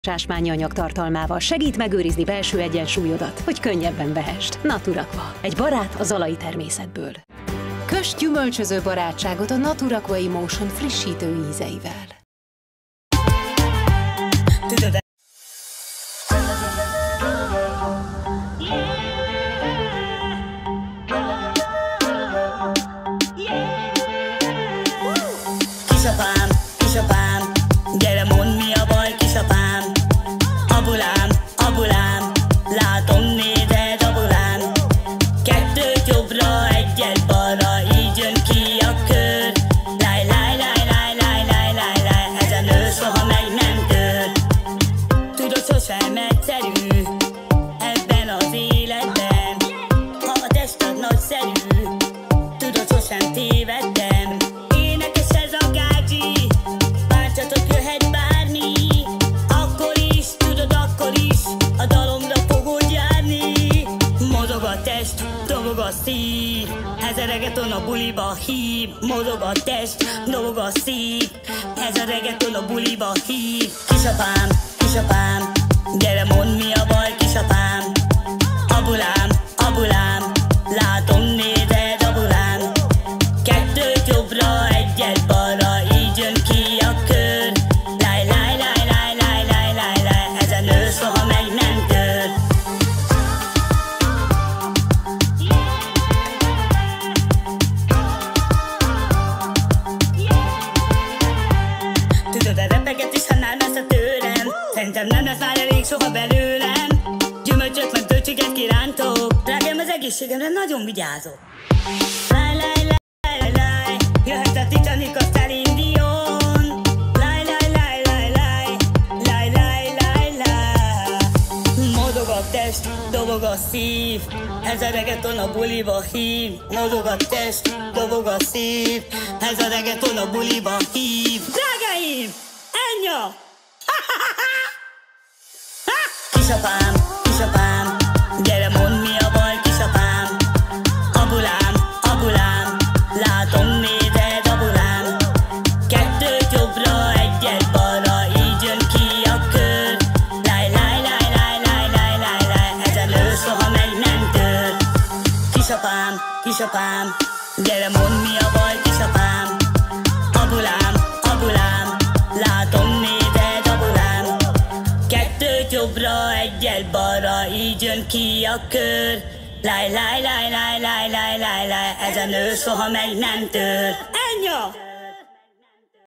ásványi anyag tartalmával segít megőrizni belső egyensúlyodat, hogy könnyebben vehest. Naturakva. Egy barát a zalai természetből. Köss gyümölcsöző barátságot a Naturakva Emotion frissítő ízeivel. Kisapám, kisapám, gyere mondd mi a baj, kisapám. Abulám, abulám, látom nézed abulám. Kettőt jobbra, egyet balra, így jön ki a kör. Láj, láj, láj, láj, láj, láj, láj, láj, ezen ő soha meg nem tör. Tudod, sosem egyszerű ebben az életben, ha a testad nagyszerű, tudod, sosem tévedtem. Énekes ez a gácsi, bárcsatok jöhet bármi, akkor is, tudod, akkor is a dalomra fogod járni. Mozog a test, dobog a szív, ez a reggaeton a buliba hív. Mozog a test, dobog a szív, ez a reggaeton a buliba hív. Kisapám, kisapám, gyere mondd mi a baj, kisapám. Abulám, abulám, látom nézed abulám. Kettőt jobbra, egyet balra, így jön ki a kör. Láj, láj, láj, láj, láj, láj, láj, láj, ezen ő soha meg nem tör. Tudod, a repegetés, ha nál messze tőlem, szerintem nem lesz már elég soha belőlem. Gyümölcsöt meg tölcsiget kirántok, drágám, az egészségemre nagyon vigyázok. Láj, láj, láj, láj, jöhet a Titanic a Celine Dion. Láj, láj, láj, láj, láj, láj, láj, láj, láj. Mozog a test, dobog a szív, ez a reggaeton a buliba hív. Mozog a test, dobog a szív, ez a reggaeton a buliba hív. Drágáim, ennyi! Kisapám, kisapám, gyere mondd mi a baj, kisapám. Abulám, abulám, látom nézed abulám. Kettőt jobbra, egyet balra, így jön ki a kör. Láj, láj, láj, láj, láj, láj, láj, láj, ezen ő soha meg nem tör. Kisapám, kisapám, gyere mondd mi a baj, kisapám. Abulám, abulám, látom nézed abulám. Kettőt jobbra, egyet balra, így jön ki a kör. Láj, láj, láj, láj, láj, láj, láj, láj, ezen ő soha meg nem tör. Ennyi!